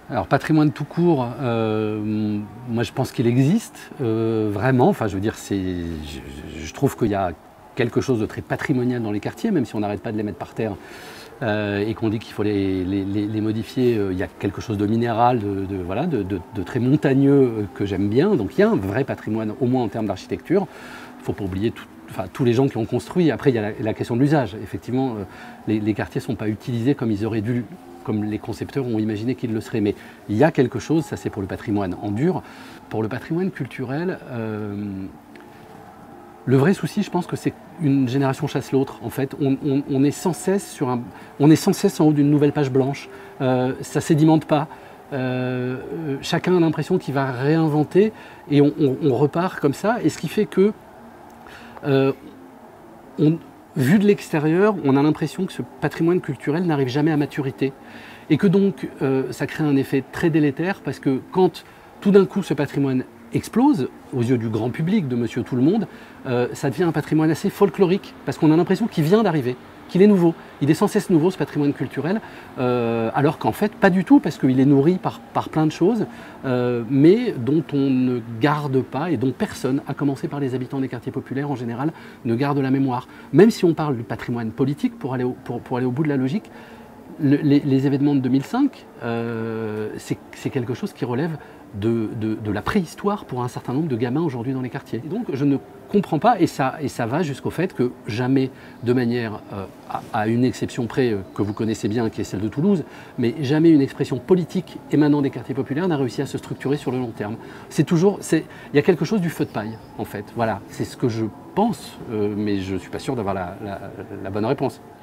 Alors patrimoine tout court, moi je pense qu'il existe vraiment. Enfin, je veux dire, je trouve qu'il y a quelque chose de très patrimonial dans les quartiers, même si on n'arrête pas de les mettre par terre et qu'on dit qu'il faut les modifier. Il y a quelque chose de minéral, voilà, de très montagneux que j'aime bien. Donc il y a un vrai patrimoine, au moins en termes d'architecture. Il ne faut pas oublier tous les gens qui ont construit. Après, il y a la question de l'usage. Effectivement, les quartiers ne sont pas utilisés comme ils auraient dû, comme les concepteurs ont imaginé qu'ils le seraient. Mais il y a quelque chose, ça c'est pour le patrimoine en dur. Pour le patrimoine culturel, le vrai souci, je pense que c'est une génération chasse l'autre. En fait, on est sans cesse en haut d'une nouvelle page blanche. Ça ne sédimente pas. Chacun a l'impression qu'il va réinventer et on repart comme ça. Et ce qui fait que, vu de l'extérieur, on a l'impression que ce patrimoine culturel n'arrive jamais à maturité. Et que donc, ça crée un effet très délétère parce que quand tout d'un coup ce patrimoine explose aux yeux du grand public, de monsieur tout le monde, ça devient un patrimoine assez folklorique parce qu'on a l'impression qu'il vient d'arriver, qu'il est nouveau. Il est sans cesse nouveau ce patrimoine culturel, alors qu'en fait pas du tout parce qu'il est nourri par plein de choses, mais dont on ne garde pas et dont personne, à commencer par les habitants des quartiers populaires en général, ne garde la mémoire. Même si on parle du patrimoine politique pour aller au bout de la logique, les événements de 2005, c'est quelque chose qui relève de la préhistoire pour un certain nombre de gamins aujourd'hui dans les quartiers. Et donc je ne comprends pas, et ça va jusqu'au fait que jamais, de manière, à une exception près que vous connaissez bien, qui est celle de Toulouse, mais jamais une expression politique émanant des quartiers populaires n'a réussi à se structurer sur le long terme. Il y a quelque chose du feu de paille, en fait. Voilà, c'est ce que je pense, mais je ne suis pas sûr d'avoir la bonne réponse.